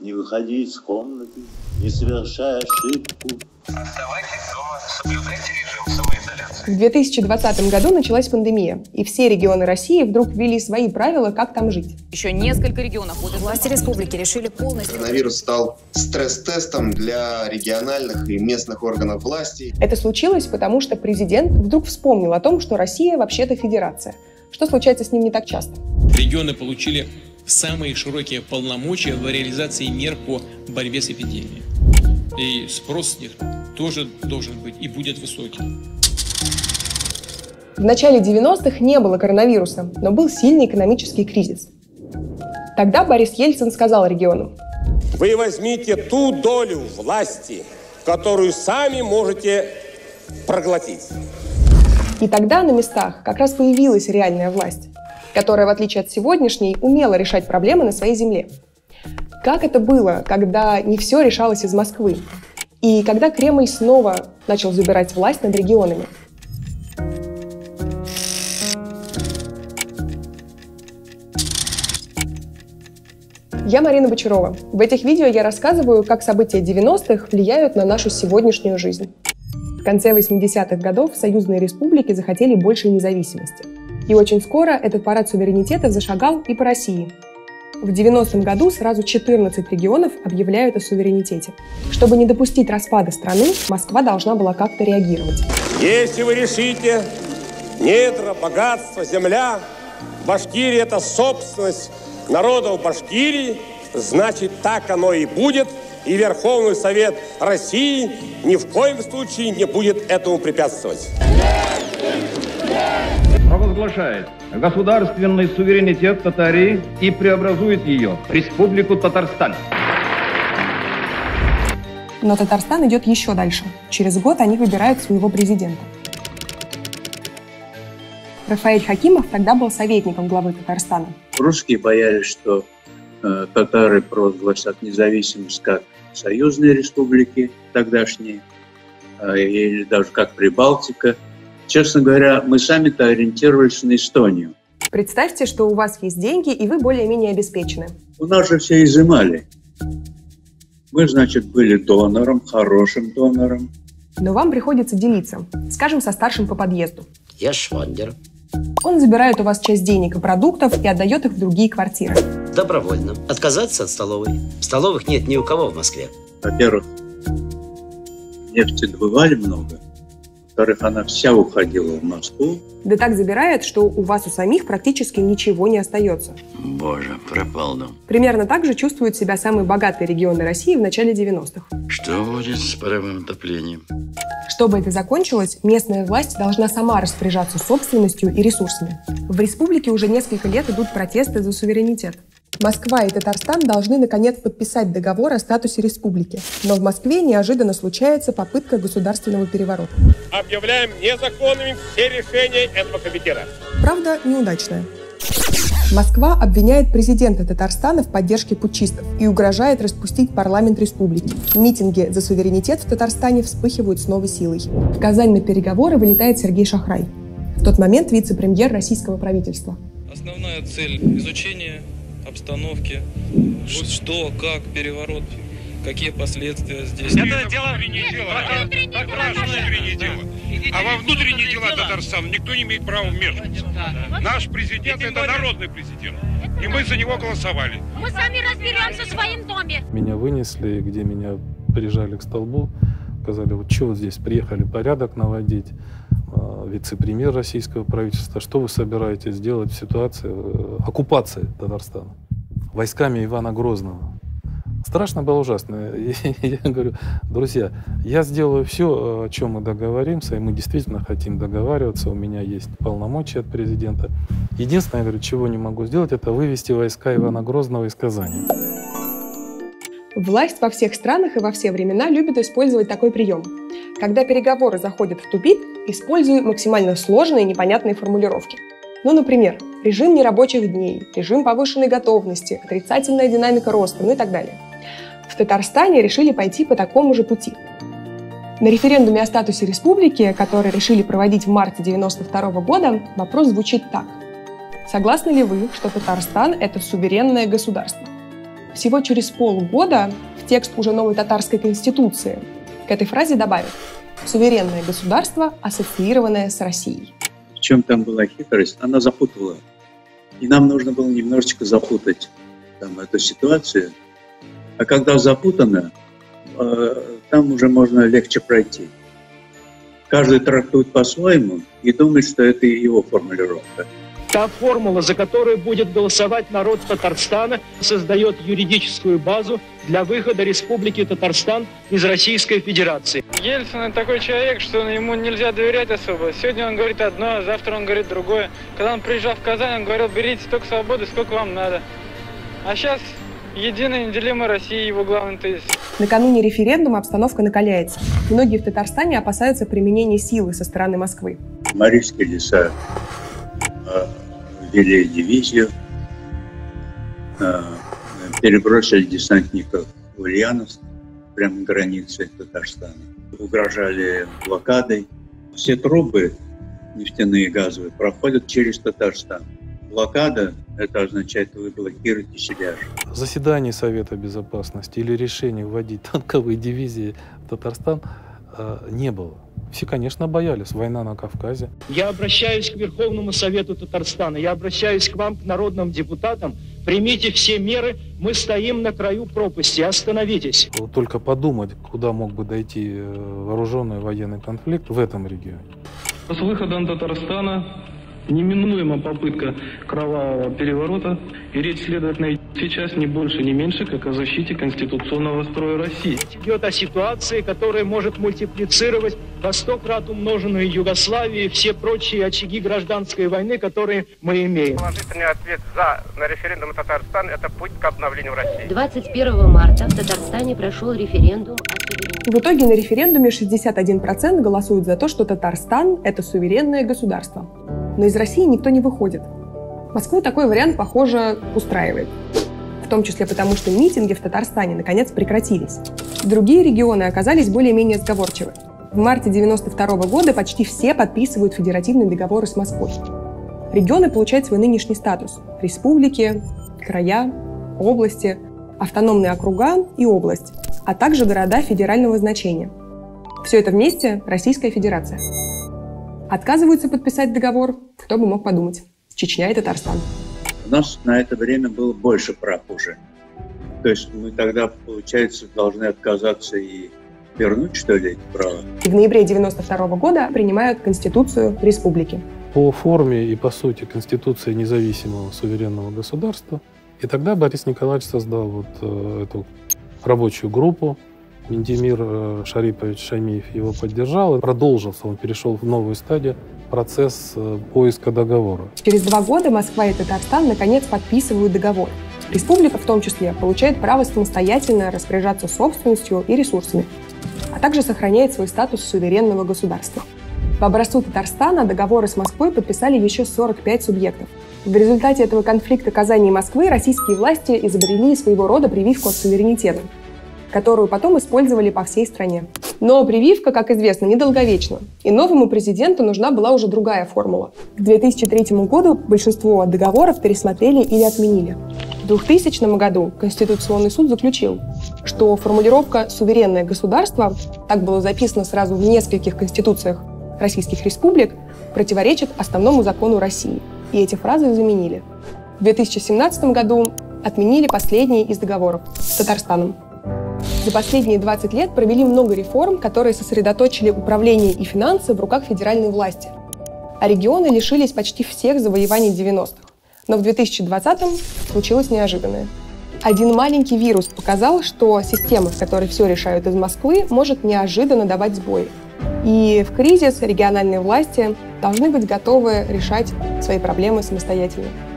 Не выходи из комнаты, не совершай ошибку. Оставайтесь дома, соблюдайте режим самоизоляции. В 2020 году началась пандемия, и все регионы России вдруг ввели свои правила, как там жить. Еще несколько регионов будут. Власти республики решили полностью... Коронавирус стал стресс-тестом для региональных и местных органов власти. Это случилось, потому что президент вдруг вспомнил о том, что Россия вообще-то федерация, что случается с ним не так часто. Регионы получили самые широкие полномочия в реализации мер по борьбе с эпидемией. И спрос с них тоже должен быть и будет высокий. В начале 90-х не было коронавируса, но был сильный экономический кризис. Тогда Борис Ельцин сказал регионам: вы возьмите ту долю власти, которую сами можете проглотить. И тогда на местах как раз появилась реальная власть, которая, в отличие от сегодняшней, умела решать проблемы на своей земле. Как это было, когда не все решалось из Москвы? И когда Кремль снова начал забирать власть над регионами? Я Марина Бочарова. В этих видео я рассказываю, как события 90-х влияют на нашу сегодняшнюю жизнь. В конце 80-х годов союзные республики захотели большей независимости. И очень скоро этот парад суверенитета зашагал и по России. В 90-м году сразу 14 регионов объявляют о суверенитете. Чтобы не допустить распада страны, Москва должна была как-то реагировать. Если вы решите, недра, богатство, земля, Башкирия – это собственность народов Башкирии, значит, так оно и будет, и Верховный Совет России ни в коем случае не будет этому препятствовать. Провозглашает государственный суверенитет Татарии и преобразует ее в Республику Татарстан. Но Татарстан идет еще дальше. Через год они выбирают своего президента. Рафаэль Хакимов тогда был советником главы Татарстана. Русские боялись, что татары провозгласят независимость как союзные республики тогдашние, или даже как Прибалтика. Честно говоря, мы сами-то ориентировались на Эстонию. Представьте, что у вас есть деньги, и вы более-менее обеспечены. У нас же все изымали. Мы, значит, были донором, хорошим донором. Но вам приходится делиться, скажем, со старшим по подъезду. Я швандер. Он забирает у вас часть денег и продуктов и отдает их в другие квартиры. Добровольно. Отказаться от столовой. Столовых нет ни у кого в Москве. Во-первых, нефти добывали много. Во-вторых, она вся уходила в Москву. Да так забирает, что у вас у самих практически ничего не остается. Боже, пропал дом. Примерно так же чувствуют себя самые богатые регионы России в начале 90-х. Что будет с паровым отоплением? Чтобы это закончилось, местная власть должна сама распоряжаться собственностью и ресурсами. В республике уже несколько лет идут протесты за суверенитет. Москва и Татарстан должны, наконец, подписать договор о статусе республики. Но в Москве неожиданно случается попытка государственного переворота. Объявляем незаконными все решения этого комитета. Правда, неудачная. Москва обвиняет президента Татарстана в поддержке путчистов и угрожает распустить парламент республики. Митинги за суверенитет в Татарстане вспыхивают с новой силой. В Казань на переговоры вылетает Сергей Шахрай, в тот момент вице-премьер российского правительства. Основная цель – изучение обстановки, что, как, переворот, какие последствия здесь. Это дело внутреннее дело. А во внутренние дела Татарстана никто не имеет права вмешиваться. Наш президент – это народный президент. И мы за него голосовали. Мы сами разберемся в своем доме. Меня вынесли, где меня прижали к столбу. Сказали, вот что вот здесь, приехали порядок наводить. Вице-премьер российского правительства, что вы собираетесь делать в ситуации оккупации Татарстана войсками Ивана Грозного? Страшно было, ужасно. Я говорю, друзья, я сделаю все, о чем мы договоримся, и мы действительно хотим договариваться, у меня есть полномочия от президента. Единственное, я говорю, чего не могу сделать, это вывести войска Ивана Грозного из Казани. Власть во всех странах и во все времена любит использовать такой прием. Когда переговоры заходят в тупик, используй максимально сложные и непонятные формулировки. Ну, например, режим нерабочих дней, режим повышенной готовности, отрицательная динамика роста, ну и так далее. В Татарстане решили пойти по такому же пути. На референдуме о статусе республики, который решили проводить в марте 1992 года, вопрос звучит так. Согласны ли вы, что Татарстан – это суверенное государство? всего через полгода в текст уже новой татарской конституции к этой фразе добавят «суверенное государство, ассоциированное с Россией». В чем там была хитрость? Она запутала. И нам нужно было немножечко запутать там эту ситуацию. А когда запутано, там уже можно легче пройти. Каждый трактует по-своему и думает, что это его формулировка. Та формула, за которую будет голосовать народ Татарстана, создает юридическую базу для выхода Республики Татарстан из Российской Федерации. Ельцин такой человек, что ему нельзя доверять особо. Сегодня он говорит одно, завтра он говорит другое. Когда он приезжал в Казань, он говорил: берите столько свободы, сколько вам надо. А сейчас единая неделимая Россия, его главный тезис. Накануне референдума обстановка накаляется. Многие в Татарстане опасаются применения силы со стороны Москвы. Марийские леса ввели дивизию, перебросили десантников в Ульяновск, прямо на границе Татарстана. Угрожали блокадой. Все трубы нефтяные и газовые проходят через Татарстан. Блокада – это означает, вы блокируете себя же. Заседаний Совета Безопасности или решений вводить танковые дивизии в Татарстан не было. Все, конечно, боялись. Война на Кавказе. Я обращаюсь к Верховному Совету Татарстана, я обращаюсь к вам, к народным депутатам. Примите все меры, мы стоим на краю пропасти, остановитесь. Только подумать, куда мог бы дойти вооруженный военный конфликт в этом регионе. С выходом Татарстана неминуема попытка кровавого переворота, и речь, следовательно, сейчас не больше, не меньше, как о защите конституционного строя России. Идет о ситуации, которая может мультиплицировать во 100 крат умноженную Югославию и все прочие очаги гражданской войны, которые мы имеем. Положительный ответ на референдум Татарстана – это путь к обновлению России. 21 марта в Татарстане прошел референдум о суверенитете. В итоге на референдуме 61% голосуют за то, что Татарстан – это суверенное государство. Но из России никто не выходит. Москву такой вариант, похоже, устраивает. В том числе потому, что митинги в Татарстане наконец прекратились. Другие регионы оказались более-менее сговорчивы. В марте 1992 года почти все подписывают федеративные договоры с Москвой. Регионы получают свой нынешний статус – республики, края, области, автономные округа и область, а также города федерального значения. Все это вместе – Российская Федерация. Отказываются подписать договор, кто бы мог подумать, Чечня и Татарстан. У нас на это время было больше прав уже. То есть мы тогда, получается, должны отказаться и вернуть, что ли, эти права. И в ноябре 1992 года принимают Конституцию Республики. По форме и по сути Конституция независимого суверенного государства. И тогда Борис Николаевич создал вот эту рабочую группу. Ментимир Шарипович Шамиев его поддержал, и продолжился, он перешел в новую стадию, процесс поиска договора. Через 2 года Москва и Татарстан наконец подписывают договор. Республика в том числе получает право самостоятельно распоряжаться собственностью и ресурсами, а также сохраняет свой статус суверенного государства. По образцу Татарстана договоры с Москвой подписали еще 45 субъектов. В результате этого конфликта Казани и Москвы российские власти изобрели своего рода прививку от суверенитета, которую потом использовали по всей стране. Но прививка, как известно, недолговечна, и новому президенту нужна была уже другая формула. К 2003 году большинство договоров пересмотрели или отменили. В 2000 году Конституционный суд заключил, что формулировка «суверенное государство», так было записано сразу в нескольких конституциях российских республик, противоречит основному закону России, и эти фразы заменили. В 2017 году отменили последний из договоров с Татарстаном. За последние 20 лет провели много реформ, которые сосредоточили управление и финансы в руках федеральной власти. А регионы лишились почти всех завоеваний 90-х. Но в 2020-м случилось неожиданное. Один маленький вирус показал, что система, в которой все решают из Москвы, может неожиданно давать сбои. И в кризис региональные власти должны быть готовы решать свои проблемы самостоятельно.